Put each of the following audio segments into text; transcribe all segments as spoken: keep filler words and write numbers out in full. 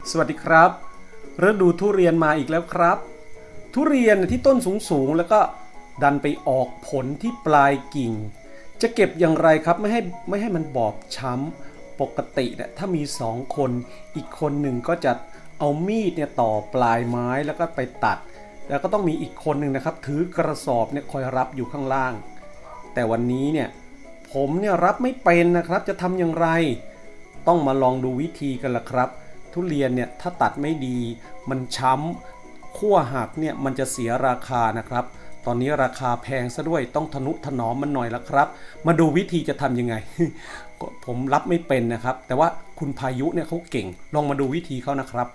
สวัสดีครับฤดูทุเรียนมาอีกแล้วครับทุเรียนที่ต้นสูงๆแล้วก็ดันไปออกผลที่ปลายกิ่งจะเก็บอย่างไรครับไม่ให้ไม่ให้มันบอบช้ำปกติเนี่ยถ้ามีสองคนอีกคนหนึ่งก็จะเอามีดเนี่ยต่อปลายไม้แล้วก็ไปตัดแล้วก็ต้องมีอีกคนหนึ่งนะครับถือกระสอบเนี่ยคอยรับอยู่ข้างล่างแต่วันนี้เนี่ยผมเนี่ยรับไม่เป็นนะครับจะทำอย่างไรต้องมาลองดูวิธีกันละครับทุเรียนเนี่ยถ้าตัดไม่ดีมันช้ำขั้วหักเนี่ยมันจะเสียราคานะครับตอนนี้ราคาแพงซะด้วยต้องทนุถนอมมันหน่อยละครับมาดูวิธีจะทำยังไง ผมรับไม่เป็นนะครับแต่ว่าคุณพายุเนี่ยเขาเก่งลองมาดูวิธีเขานะครับ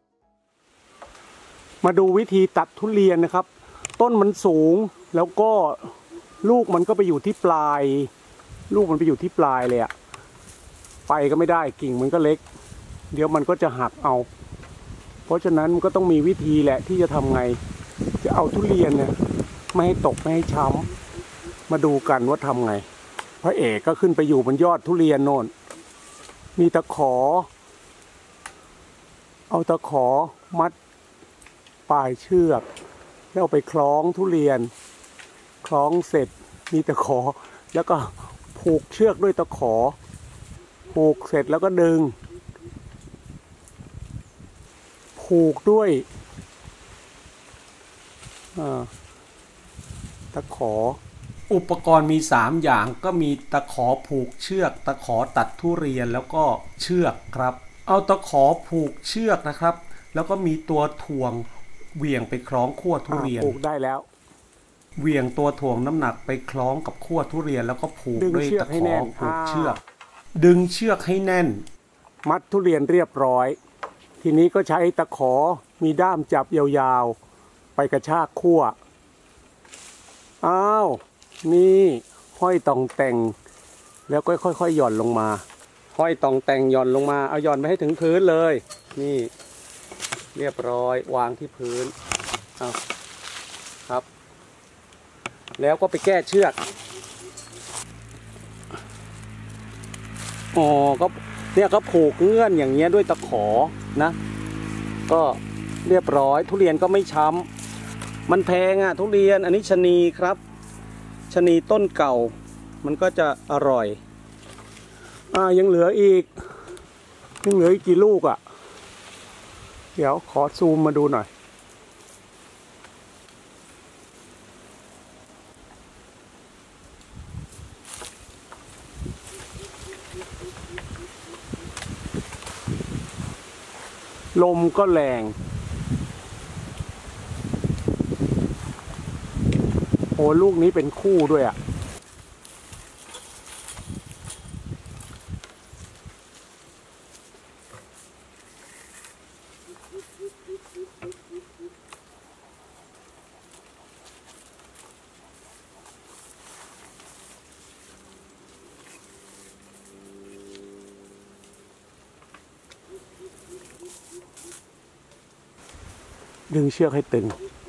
มาดูวิธีตัดทุเรียนนะครับต้นมันสูงแล้วก็ลูกมันก็ไปอยู่ที่ปลายลูกมันไปอยู่ที่ปลายเลยอะไปก็ไม่ได้กิ่งมันก็เล็กเดี๋ยวมันก็จะหักเอาเพราะฉะนั้นมันก็ต้องมีวิธีแหละที่จะทำไงจะเอาทุเรียนเนี่ยไม่ให้ตกไม่ให้ช้ำมาดูกันว่าทำไงพระเอกก็ขึ้นไปอยู่บนยอดทุเรียนโน่นมีตะขอเอาตะขอมัดปลายเชือกแล้วไปคล้องทุเรียนคล้องเสร็จมีตะขอแล้วก็ผูกเชือกด้วยตะขอผูกเสร็จแล้วก็ดึงผูกด้วยตะขออุปกรณ์มีสามอย่างก็มีตะขอผูกเชือกตะขอตัดทุเรียนแล้วก็เชือกครับเอาตะขอผูกเชือกนะครับแล้วก็มีตัวถ่วงเหวี่ยงไปคล้องขั้วทุเรียนผูกได้แล้วเหวี่ยงตัวถ่วงน้ำหนักไปคล้องกับขั้วทุเรียนแล้วก็ผูกด้วยตะขอผูกเชือกดึงเชือกให้แน่นมัดทุเรียนเรียบร้อยทีนี้ก็ใช้ตะขอมีด้ามจับยาวๆไปกระชากขั้วอ้าวนี่ห้อยตองแต่งแล้วก็ค่อยๆหย่อนลงมาห้อยตองแต่งหย่อนลงมาเอาหย่อนไปให้ถึงพื้นเลยนี่เรียบร้อยวางที่พื้นเอาครับแล้วก็ไปแก้เชือกอ๋อก็เนี่ยก็ผูกเงื่อนอย่างเงี้ยด้วยตะขอนะก็เรียบร้อยทุเรียนก็ไม่ช้ำมันแพงอ่ะทุเรียนอันนี้ชะนีครับชะนีต้นเก่ามันก็จะอร่อยอ่ายังเหลืออีกยังเหลืออีกกี่ลูกอ่ะเดี๋ยวขอซูมมาดูหน่อยลมก็แรงโอ้ลูกนี้เป็นคู่ด้วยอ่ะดึงเชือกให้ตึง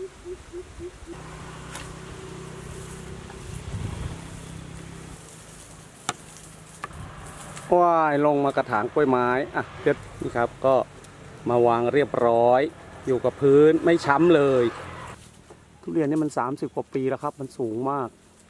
ว่ายลงมากระถางกล้วยไม้อ่ะเด็ดนี่ครับก็มาวางเรียบร้อยอยู่กับพื้นไม่ช้ำเลยทุเรียนนี่มันสามสิบกว่าปีแล้วครับมันสูงมาก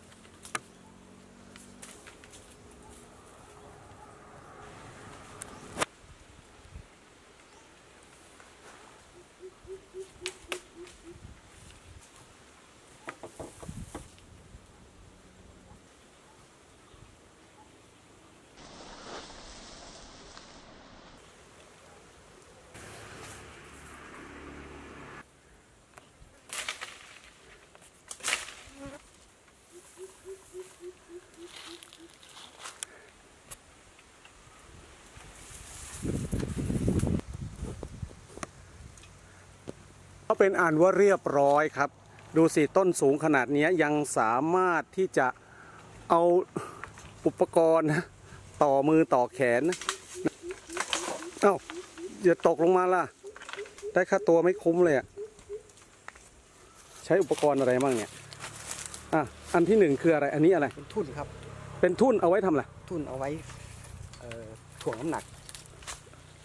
ก็เป็นอันว่าเรียบร้อยครับดูสิต้นสูงขนาดนี้ยังสามารถที่จะเอาอุปกรณ์ต่อมือต่อแขนเอ้าอย่าตกลงมาล่ะได้ค่าตัวไม่คุ้มเลยอ่ะใช้อุปกรณ์อะไรบ้างเนี่ยอ่ะอันที่หนึ่งคืออะไรอันนี้อะไรเป็นทุ่นครับเป็นทุ่นเอาไว้ทำอะไรทุ่นเอาไว้ถ่วงน้ำหนักถ่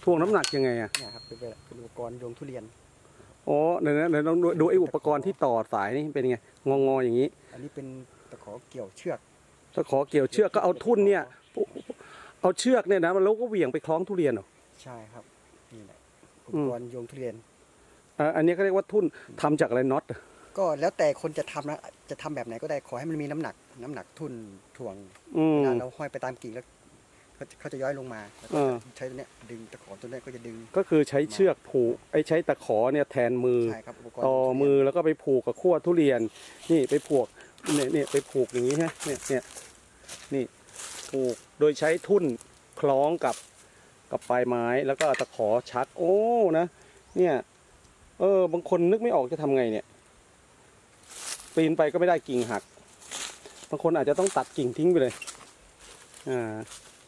ถ่วงน้ำหนักยังไงอ่ะเนี่ยครับเป็นเป็นอุปกรณ์โยงทุเรียนอ๋อเดี๋ยวนะเดี๋ยวลองดูไอ้อุปกรณ์ที่ต่อสายนี่เป็นยังไงงองออย่างนี้อันนี้เป็นตะขอเกี่ยวเชือกตะขอเกี่ยวเชือกก็เอาทุ่นเนี่ยเอาเชือกเนี่ยนะแล้วก็เหวี่ยงไปคล้องทุเรียนเหรอใช่ครับนี่แหละอุปกรณ์โยงทุเรียนอันนี้ก็เรียกว่าทุ่นทำจากอะไรน็อตก็แล้วแต่คนจะทำนะจะทำแบบไหนก็ได้ขอให้มันมีน้ำหนักน้ำหนักทุ่นถ่วงเวลาเราห้อยไปตามกิ่งแล้วเขาจะย้อยลงมาใช้ตัวเนี้ยดึงตะขอตัวนี้ก็จะดึงก็คือใช้เชือกผูกไอ้ใช้ตะขอเนี่ยแทนมือต่อมือแล้วก็ไปผูกกับขั้วทุเรียนนี่ไปผูกเนี่ยเนี่ยไปผูกอย่างนี้ฮะเนี่ยเนี่ยนี่ผูกโดยใช้ทุ่นคล้องกับกับปลายไม้แล้วก็ตะขอชักโอ้นะเนี่ยเออบางคนนึกไม่ออกจะทำไงเนี่ยปีนไปก็ไม่ได้กิ่งหักบางคนอาจจะต้องตัดกิ่งทิ้งไปเลยอ่า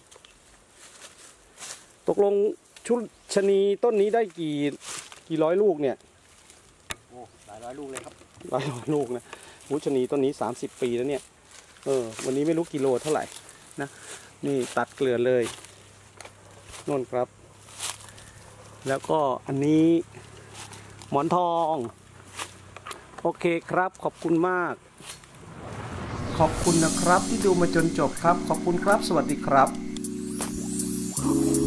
ตกลงชุดชะนีต้นนี้ได้กี่กี่ร้อยลูกเนี่ยโอ้หลายร้อยลูกเลยครับหลายร้อยลูกนะชุดชะนีต้นนี้สามสิบปีแล้วเนี่ยเออวันนี้ไม่รู้กิโลเท่าไหร่นะนี่ตัดเกลือเลยนนครับแล้วก็อันนี้หมอนทองโอเคครับขอบคุณมากขอบคุณนะครับที่ดูมาจนจบครับขอบคุณครับสวัสดีครับ